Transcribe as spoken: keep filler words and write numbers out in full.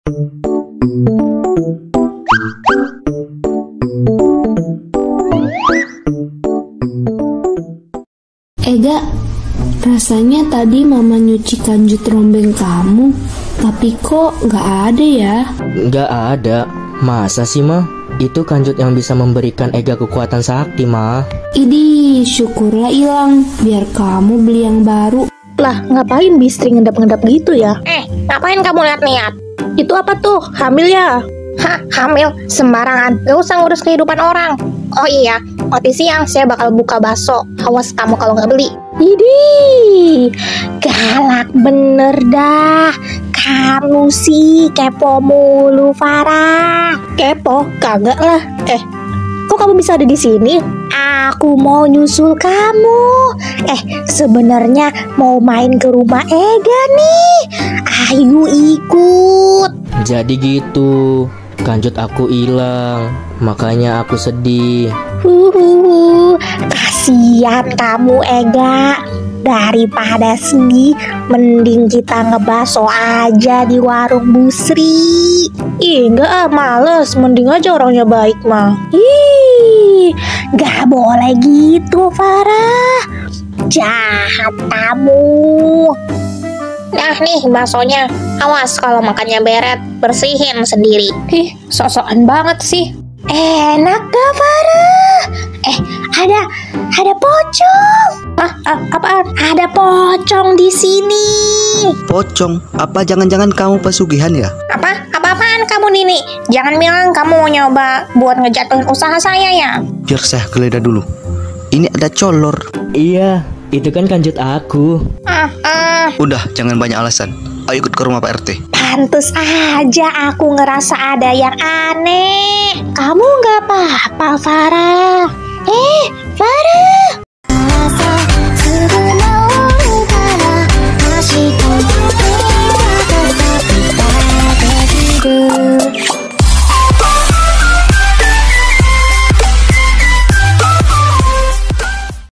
Ega, rasanya tadi mama nyuci kanjut rombeng kamu, tapi kok gak ada ya? Gak ada. Masa sih, Ma? Itu kanjut yang bisa memberikan Ega kekuatan sakti, Ma. Idih, syukurlah hilang. Biar kamu beli yang baru. Lah, ngapain Bistri ngedap-ngedap gitu ya? Eh, ngapain kamu lihat-lihat? Itu apa tuh? Hamil ya? Hah, hamil? Sembarangan, gak usah ngurus kehidupan orang. Oh iya, nanti siang saya bakal buka bakso. Awas kamu kalau nggak beli. Idih, galak bener dah. Kamu sih kepo mulu, Farah. Kepo? Kagak lah. Eh, kok kamu bisa ada di sini? Aku mau nyusul kamu. Eh, sebenarnya mau main ke rumah Ega nih. Ayo ikut. Jadi gitu, kanjut aku hilang, makanya aku sedih. Huhuhu, kasihan kamu Ega. Daripada sedih, mending kita ngebaso aja di warung Busri. Ih, enggak ah, males. Mending aja orangnya baik mah. Ih, gak boleh gitu Farah. Jahat kamu. Nah nih baksonya. Awas kalau makannya beret, bersihin sendiri. Ih, sok-sokan banget sih. Enak gak Farah? Eh, ada ada pocong. Ah, ah apaan? Ada pocong di sini. Pocong? Apa jangan-jangan kamu pesugihan ya? Apa? Apa-apaan kamu Nini? Jangan bilang kamu mau nyoba buat ngejatuhin usaha saya ya. Biar saya geledah dulu. Ini ada color. Iya, itu kan kanjut aku. Ah, ah. Udah, jangan banyak alasan. Ayo ikut ke rumah Pak R T. Pantes aja aku ngerasa ada yang aneh. Kamu gak apa-apa Farah?